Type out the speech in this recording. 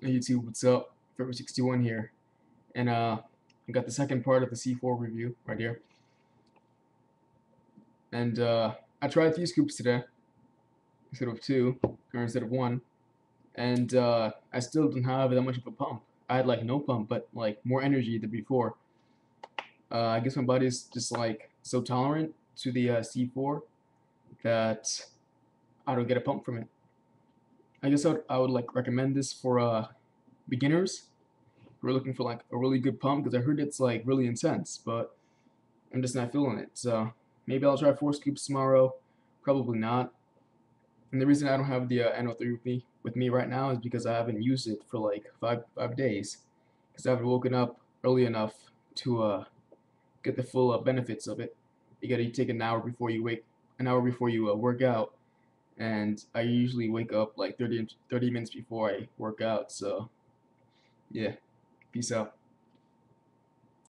Hey YouTube, what's up? Forever61 here, and I got the second part of the C4 review right here. And I tried 3 scoops today instead of 2, or instead of 1, and I still didn't have that much of a pump. I had like no pump, but like more energy than before. I guess my body's just like so tolerant to the C4 that I don't get a pump from it. I guess I would like recommend this for beginners who are looking for like a really good pump because I heard it's like really intense, but I'm just not feeling it. So maybe I'll try 4 scoops tomorrow. Probably not. And the reason I don't have the NO3 with me right now is because I haven't used it for like five days. Because I haven't woken up early enough to get the full benefits of it. You gotta take an hour before you work out. And I usually wake up like 30 minutes before I work out. So yeah, peace out.